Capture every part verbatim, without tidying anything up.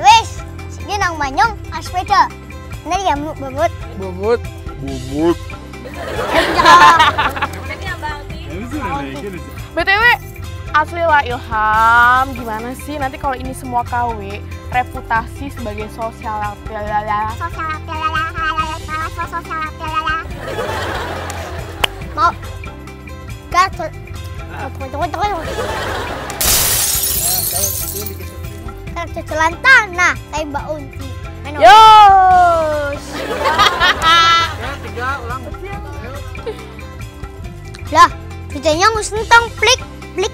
Wes, sini nang manyong as sepeda. Bener ya, Bubut? Bubut. Bubut. B T W, asli lah Ilham, gimana sih nanti kalau ini semua K W, reputasi sebagai sosial Sosial sosial mau gak tunggu tunggu tunggu kayak jalan tanah kayak Mbak Unti. Yos. Tiga ulang. Lah, videonya ngus nentang plik plik.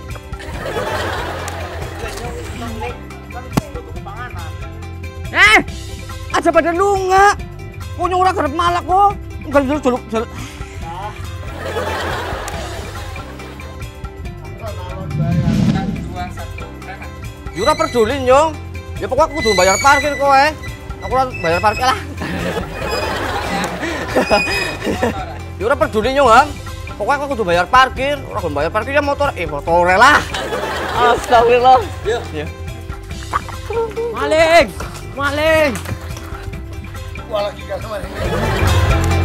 Eh, aja pada lunga. Punya orang kerep malak kok. Enggak dulu dulu. Yura peduli nyong. Ya pokoknya aku kudu bayar parkir kowe. Aku ora bayar parkir lah. Yura peduli nyong, ha. Pokoknya aku kudu bayar parkir, ora kudu bayar parkir ya motor, eh motor lah. Astagfirullah. Iya. Iya. Maling. Maling. Wah lagi gak kemarin.